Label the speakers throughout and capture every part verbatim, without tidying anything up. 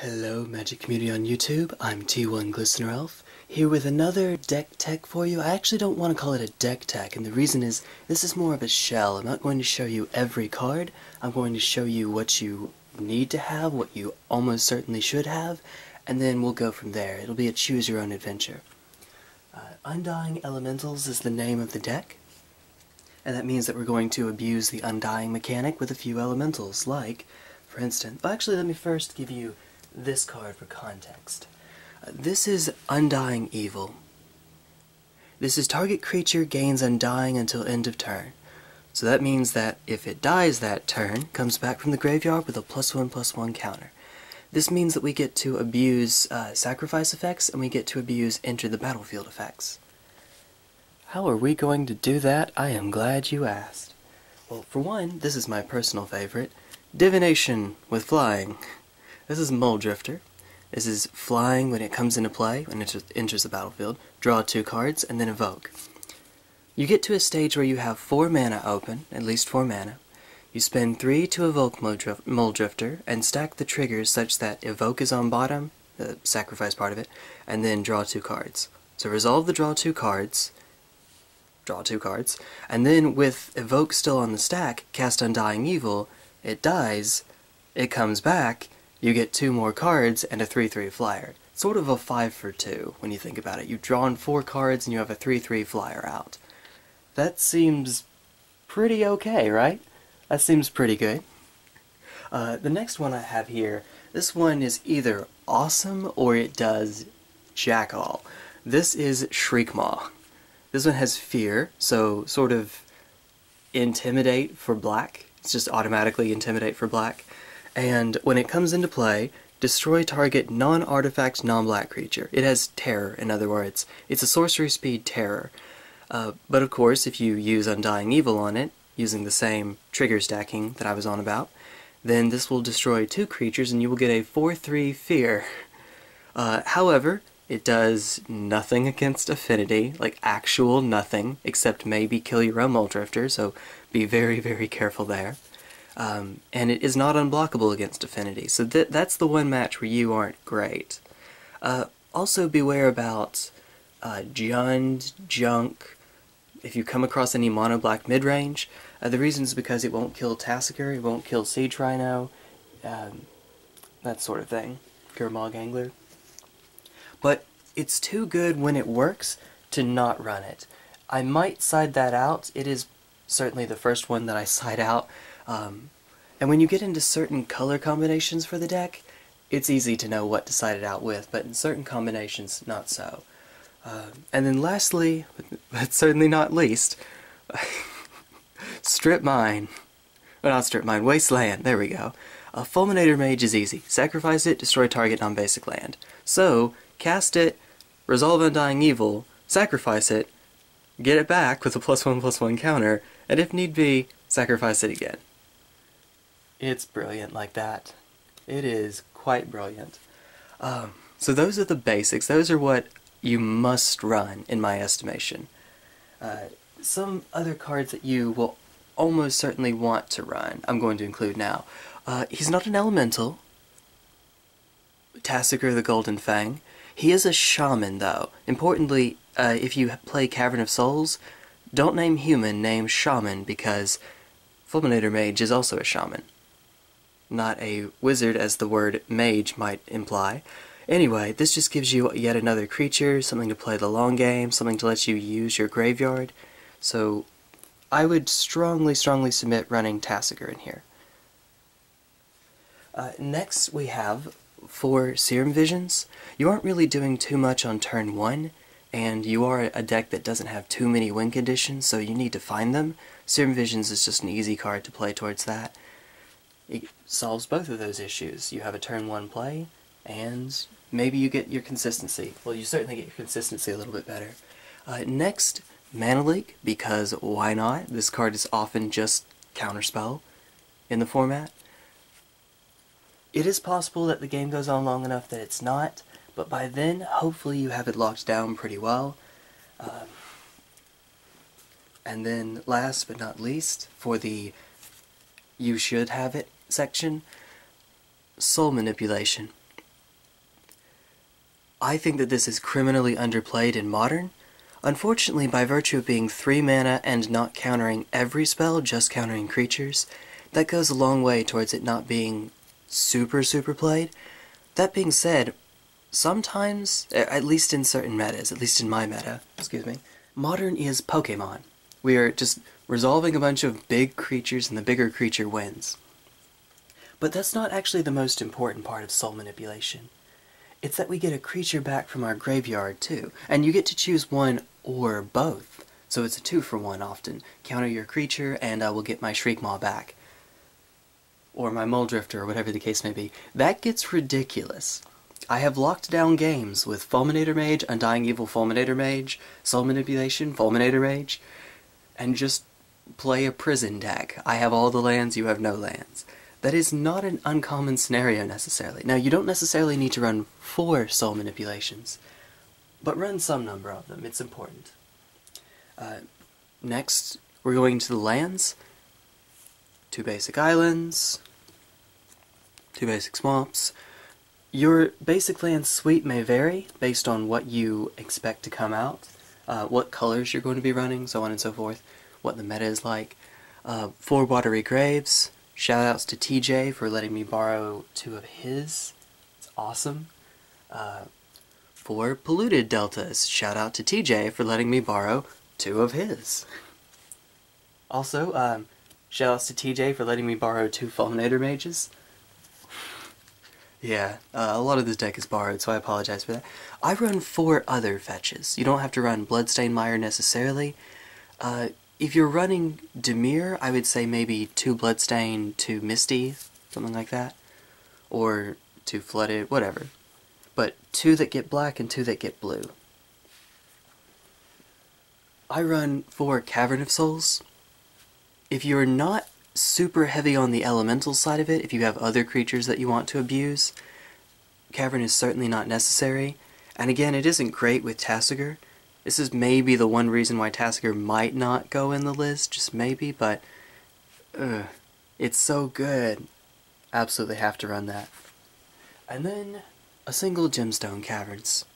Speaker 1: Hello Magic community on YouTube, I'm T one Glistener Elf, here with another deck tech for you. I actually don't want to call it a deck tech, and the reason is, this is more of a shell. I'm not going to show you every card, I'm going to show you what you need to have, what you almost certainly should have, and then we'll go from there. It'll be a choose your own adventure. Uh, Undying Elementals is the name of the deck, and that means that we're going to abuse the Undying mechanic with a few elementals, like, for instance, well, actually let me first give you this card for context. Uh, this is Undying Evil. This is target creature gains Undying until end of turn. So that means that if it dies that turn, comes back from the graveyard with a plus one plus one counter. This means that we get to abuse uh, sacrifice effects, and we get to abuse enter the battlefield effects. How are we going to do that? I am glad you asked. Well, for one, this is my personal favorite, Divination with Flying. This is Mulldrifter. This is flying when it comes into play, when it enters the battlefield. Draw two cards, and then evoke. You get to a stage where you have four mana open, at least four mana. You spend three to evoke Mulldrifter, and stack the triggers such that evoke is on bottom, the sacrifice part of it, and then draw two cards. So resolve the draw two cards, draw two cards, and then with evoke still on the stack, cast Undying Evil, it dies, it comes back, you get two more cards and a three three flyer. Sort of a five for two when you think about it. You've drawn four cards and you have a three three flyer out. That seems pretty okay, right? That seems pretty good. Uh, the next one I have here, this one is either awesome or it does jack all. This is Shriekmaw. This one has fear, so sort of intimidate for black. It's just automatically intimidate for black. And when it comes into play, destroy target non-artifact, non-black creature. It has terror, in other words. It's a sorcery speed terror. Uh, but of course, if you use Undying Evil on it, using the same trigger stacking that I was on about, then this will destroy two creatures and you will get a four three fear. Uh, however, it does nothing against affinity, like actual nothing, except maybe kill your own Mulldrifter, so be very, very careful there. Um, and it is not unblockable against affinity, so th that's the one match where you aren't great. Uh, also beware about uh, Jund, Junk, if you come across any mono-black mid-range. Uh, the reason is because it won't kill Tasigur, it won't kill Siege Rhino, um, that sort of thing, Gurmag Angler. But it's too good when it works to not run it. I might side that out. It is certainly the first one that I side out. Um, and when you get into certain color combinations for the deck, it's easy to know what to side it out with, but in certain combinations, not so. Uh, and then lastly, but certainly not least, Strip Mine. Well, not Strip Mine, Wasteland, there we go. A Fulminator Mage is easy. Sacrifice it, destroy target non-basic land. So, cast it, resolve Undying Evil, sacrifice it, get it back with a plus one plus one counter, and if need be, sacrifice it again. It's brilliant like that. It is quite brilliant. Um, so those are the basics. Those are what you must run, in my estimation. Uh, some other cards that you will almost certainly want to run, I'm going to include now. Uh, he's not an elemental. Tasigur the Golden Fang. He is a shaman, though. Importantly, uh, if you play Cavern of Souls, don't name human, name shaman, because Fulminator Mage is also a shaman. Not a wizard, as the word mage might imply. Anyway, this just gives you yet another creature, something to play the long game, something to let you use your graveyard. So, I would strongly, strongly submit running Tasigur in here. Uh, next, we have, for Serum Visions, you aren't really doing too much on turn one, and you are a deck that doesn't have too many win conditions, so you need to find them. Serum Visions is just an easy card to play towards that. It solves both of those issues. You have a turn one play, and maybe you get your consistency. Well, you certainly get your consistency a little bit better. Uh, next, Mana Leak, because why not? This card is often just counterspell in the format. It is possible that the game goes on long enough that it's not, but by then, hopefully you have it locked down pretty well. Um, and then, last but not least, for the you should have it section, soul manipulation. I think that this is criminally underplayed in Modern. Unfortunately, by virtue of being three mana and not countering every spell, just countering creatures, that goes a long way towards it not being super super played. That being said, sometimes, at least in certain metas, at least in my meta, excuse me, Modern is Pokemon. We are just resolving a bunch of big creatures and the bigger creature wins. But that's not actually the most important part of soul manipulation. It's that we get a creature back from our graveyard too, and you get to choose one or both. So it's a two for one often. Counter your creature and I will get my Shriekmaw back. Or my Mulldrifter, or whatever the case may be. That gets ridiculous. I have locked down games with Fulminator Mage, Undying Evil Fulminator Mage, Soul Manipulation, Fulminator Mage, and just play a prison deck. I have all the lands, you have no lands. That is not an uncommon scenario necessarily. Now, you don't necessarily need to run four soul manipulations, but run some number of them. It's important. Uh, next, we're going to the lands. Two basic islands, two basic swamps. Your basic land suite may vary based on what you expect to come out, uh, what colors you're going to be running, so on and so forth, what the meta is like. Uh, four Watery Graves. Shoutouts to T J for letting me borrow two of his. It's awesome. Uh, four Polluted Deltas. Shoutout to T J for letting me borrow two of his. Also, um, shoutouts to T J for letting me borrow two Fulminator Mages. Yeah, uh, a lot of this deck is borrowed, so I apologize for that. I run four other fetches. You don't have to run Bloodstained Mire necessarily. Uh, If you're running Dimir, I would say maybe two Bloodstained, two Misty, something like that. Or two Flooded, whatever. But two that get black and two that get blue. I run four Cavern of Souls. If you're not super heavy on the elemental side of it, if you have other creatures that you want to abuse, Cavern is certainly not necessary. And again, it isn't great with Tasigur. This is maybe the one reason why Tasigur might not go in the list, just maybe, but ugh, it's so good. Absolutely have to run that. And then a single Gemstone Caverns.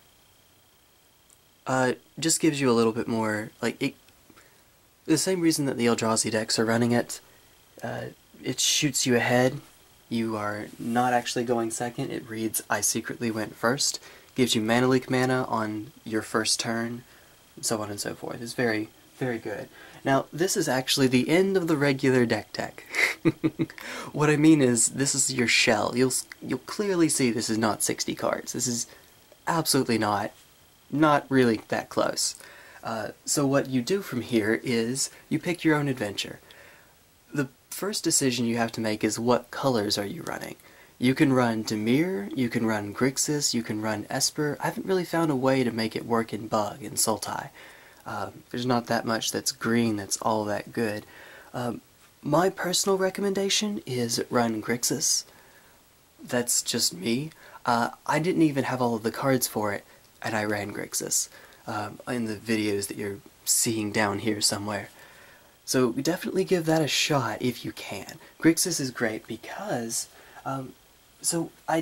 Speaker 1: Uh, just gives you a little bit more, like, it, the same reason that the Eldrazi decks are running it. Uh, it shoots you ahead. You are not actually going second. It reads, I secretly went first. Gives you mana leak mana on your first turn, and so on and so forth. It's very, very good. Now, this is actually the end of the regular deck tech. What I mean is, this is your shell. You'll you'll clearly see this is not sixty cards. This is absolutely not, not really that close. Uh, so what you do from here is, you pick your own adventure. The first decision you have to make is what colors are you running. You can run Dimir, you can run Grixis, you can run Esper. I haven't really found a way to make it work in Bug and Sultai. Um, there's not that much that's green that's all that good. Um, my personal recommendation is run Grixis. That's just me. Uh, I didn't even have all of the cards for it, and I ran Grixis um, in the videos that you're seeing down here somewhere. So definitely give that a shot if you can. Grixis is great because... Um, So, I...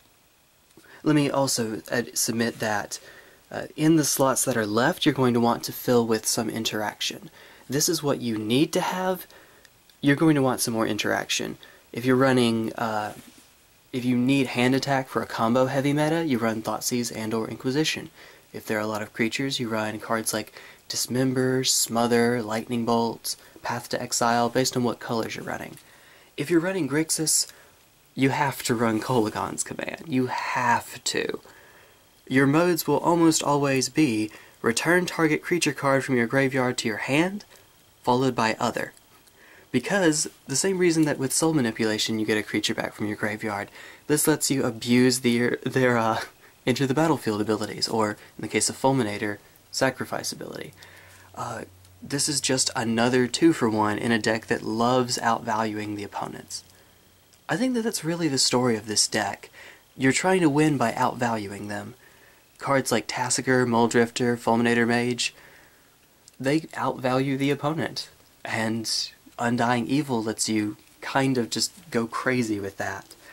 Speaker 1: Let me also uh, submit that uh, in the slots that are left, you're going to want to fill with some interaction. This is what you need to have. You're going to want some more interaction. If you're running... Uh, if you need hand attack for a combo heavy meta, you run Thoughtseize and or Inquisition. If there are a lot of creatures, you run cards like Dismember, Smother, Lightning Bolt, Path to Exile, based on what colors you're running. If you're running Grixis, you have to run Kolagon's command. You have to. Your modes will almost always be return target creature card from your graveyard to your hand, followed by other. Because, the same reason that with soul manipulation you get a creature back from your graveyard, this lets you abuse their, their uh, enter the battlefield abilities, or, in the case of Fulminator, sacrifice ability. Uh, this is just another two for one in a deck that loves outvaluing the opponents. I think that that's really the story of this deck. You're trying to win by outvaluing them. Cards like Tasigur, Mulldrifter, Fulminator Mage, they outvalue the opponent. And Undying Evil lets you kind of just go crazy with that.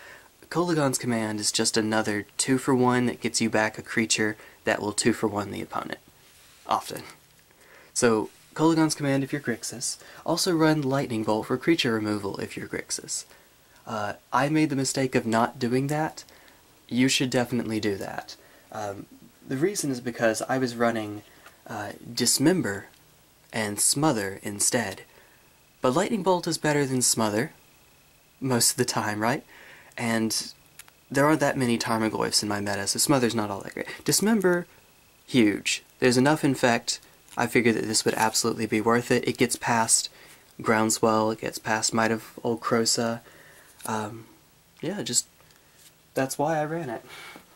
Speaker 1: Kolaghan's Command is just another two for one that gets you back a creature that will two for one the opponent. Often. So, Kolaghan's Command if you're Grixis. Also run Lightning Bolt for creature removal if you're Grixis. Uh, I made the mistake of not doing that. You should definitely do that. Um, the reason is because I was running uh, Dismember and Smother instead. But Lightning Bolt is better than Smother, most of the time, right? And there aren't that many Tarmogoyfs in my meta, so Smother's not all that great. Dismember, huge. There's enough Infect. I figured that this would absolutely be worth it. It gets past Groundswell, it gets past Might of Old Krosa. Um, yeah, just, that's why I ran it.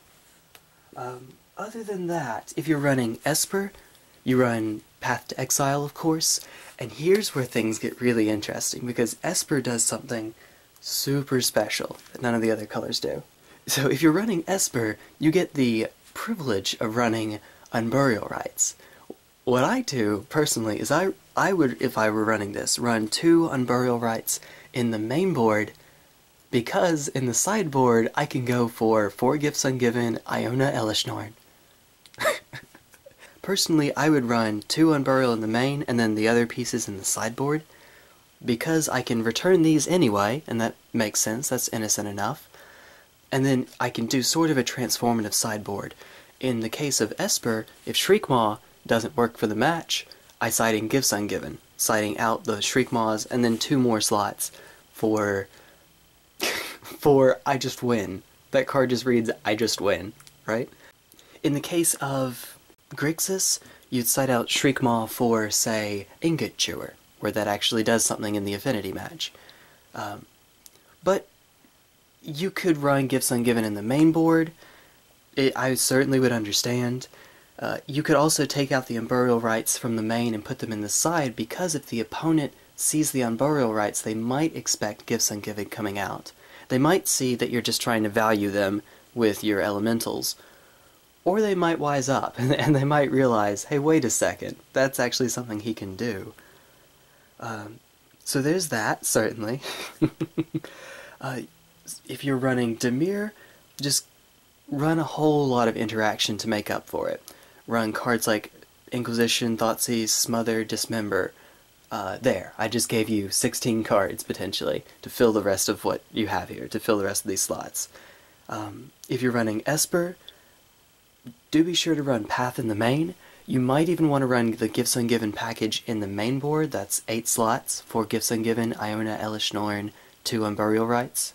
Speaker 1: Um, other than that, if you're running Esper, you run Path to Exile, of course, and here's where things get really interesting, because Esper does something super special that none of the other colors do. So if you're running Esper, you get the privilege of running Unburial Rites. What I do, personally, is I, I would, if I were running this, run two Unburial Rites in the main board, because in the sideboard I can go for four Gifts Ungiven, Iona Elishnorn. Personally, I would run two Unburial in the main, and then the other pieces in the sideboard, because I can return these anyway, and that makes sense, that's innocent enough. And then I can do sort of a transformative sideboard. In the case of Esper, if Shriekmaw doesn't work for the match, I side in Gifts Ungiven, siding out the Shriekmaws, and then two more slots for... for I just win. That card just reads, I just win, right? In the case of Grixis, you'd side out Shriekmaw for, say, Ingot Chewer, where that actually does something in the affinity match. Um, but you could run Gifts Ungiven in the main board. It, I certainly would understand. Uh, you could also take out the Unburial Rites from the main and put them in the side, because if the opponent sees the Unburial Rites, they might expect Gifts Ungiven coming out. They might see that you're just trying to value them with your elementals. Or they might wise up, and they might realize, hey, wait a second, that's actually something he can do. Um, so there's that, certainly. uh, if you're running Dimir, just run a whole lot of interaction to make up for it. Run cards like Inquisition, Thoughtseize, Smother, Dismember. Uh, there, I just gave you sixteen cards, potentially, to fill the rest of what you have here, to fill the rest of these slots. Um, if you're running Esper, do be sure to run Path in the main. You might even want to run the Gifts Ungiven package in the main board. That's eight slots, four Gifts Ungiven, Iona Elishnorn, two Unburial Rites.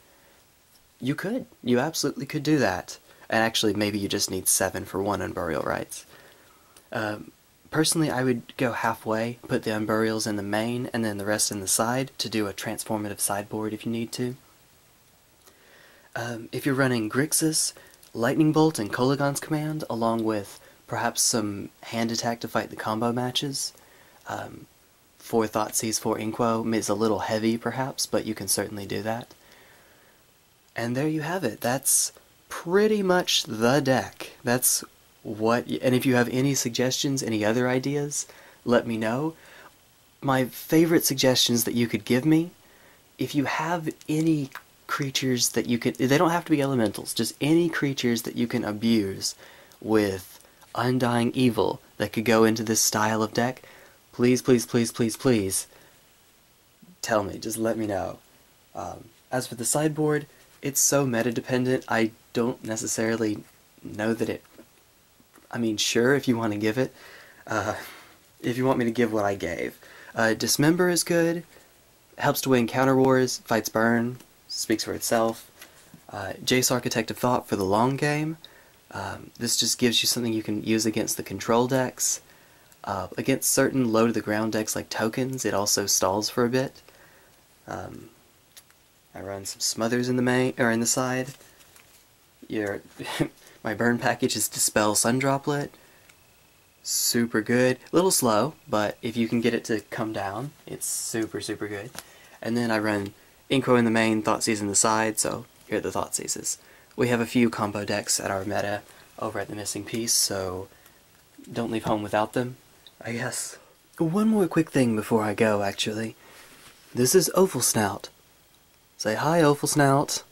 Speaker 1: You could. You absolutely could do that. And actually, maybe you just need seven for one Unburial Rites. Um, personally, I would go halfway, put the Unburials in the main, and then the rest in the side, to do a transformative sideboard if you need to. Um, if you're running Grixis, Lightning Bolt and Kolaghan's Command, along with perhaps some hand attack to fight the combo matches. Um, four Thoughtseize, four Inquo is a little heavy perhaps, but you can certainly do that. And there you have it. That's pretty much the deck. That's what, and if you have any suggestions, any other ideas, let me know. My favorite suggestions that you could give me, if you have any creatures that you can, they don't have to be elementals, just any creatures that you can abuse with Undying Evil that could go into this style of deck, please, please, please, please, please, tell me, just let me know. Um, as for the sideboard, it's so meta-dependent, I don't necessarily know that it, I mean, sure, if you want to give it, uh, if you want me to give what I gave. Uh, Dismember is good, helps to win counter wars, fights burn, speaks for itself. Uh, Jace Architect of Thought for the long game. Um, this just gives you something you can use against the control decks. Uh, against certain low-to-the-ground decks like tokens, it also stalls for a bit. Um, I run some Smothers in the main, or in the side. Your my burn package is Dispel Sundroplet. Super good. A little slow, but if you can get it to come down, it's super, super good. And then I run Inquo in the main, Thoughtseize in the side, so here are the Thoughtseizes. We have a few combo decks at our meta over at the Missing Piece, so don't leave home without them, I guess. One more quick thing before I go, actually. This is Opal Snout. Say hi, Opal Snout.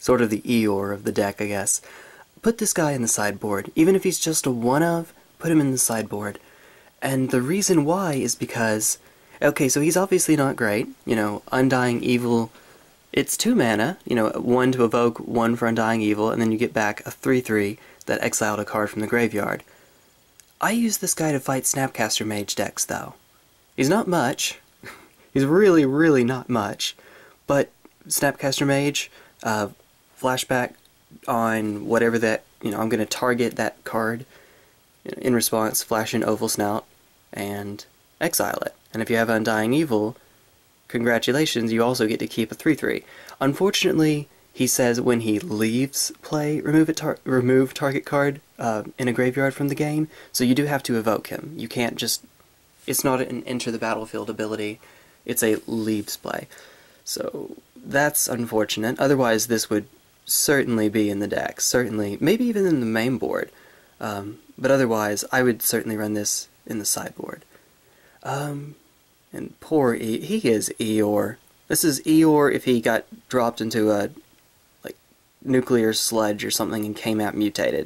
Speaker 1: sort of the Eeyore of the deck, I guess. Put this guy in the sideboard. Even if he's just a one-of, put him in the sideboard. And the reason why is because, okay, so he's obviously not great. You know, Undying Evil, it's two mana, you know, one to evoke, one for Undying Evil, and then you get back a three three that exiled a card from the graveyard. I use this guy to fight Snapcaster Mage decks, though. He's not much. He's really, really not much. But Snapcaster Mage, uh, flashback on whatever that, you know, I'm going to target that card. In response, flash in Oval Snout and exile it. And if you have Undying Evil, congratulations, you also get to keep a three three. Unfortunately, he says when he leaves play, remove a tar remove target card uh, in a graveyard from the game, so you do have to evoke him. You can't just... It's not an enter the battlefield ability, it's a leaves play. So that's unfortunate. Otherwise, this would certainly be in the deck. Certainly, maybe even in the main board. Um, but otherwise, I would certainly run this in the sideboard. Um, and poor E... He is Eeyore. This is Eeyore if he got dropped into a, like, nuclear sludge or something and came out mutated.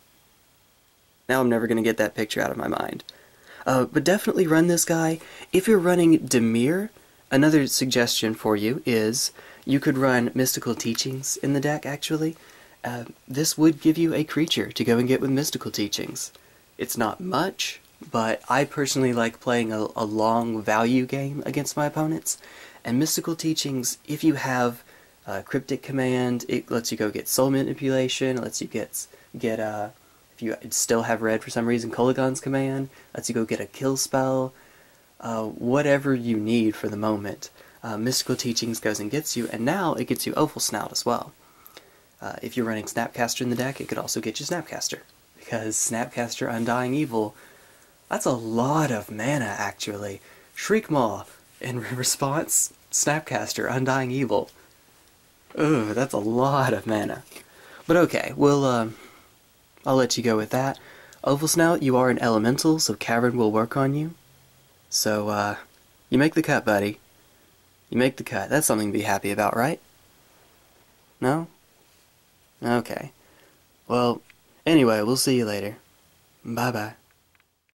Speaker 1: Now I'm never going to get that picture out of my mind. Uh, but definitely run this guy. If you're running Dimir, another suggestion for you is you could run Mystical Teachings in the deck, actually. Uh, this would give you a creature to go and get with Mystical Teachings. It's not much, but I personally like playing a, a long value game against my opponents. And Mystical Teachings, if you have uh, Cryptic Command, it lets you go get Soul Manipulation, it lets you get, get uh, if you still have red for some reason, Kolaghan's Command, lets you go get a kill spell, uh, whatever you need for the moment. Uh, Mystical Teachings goes and gets you, and now it gets you Oval Snout as well. Uh, if you're running Snapcaster in the deck, it could also get you Snapcaster. Because Snapcaster Undying Evil, that's a lot of mana, actually. Shriekmaw, in response, Snapcaster Undying Evil. Ooh, that's a lot of mana. But okay, we'll, um, I'll let you go with that. Oval Snout, you are an elemental, so Cavern will work on you. So, uh, you make the cut, buddy. You make the cut. That's something to be happy about, right? No? Okay. Well, anyway, we'll see you later. Bye-bye.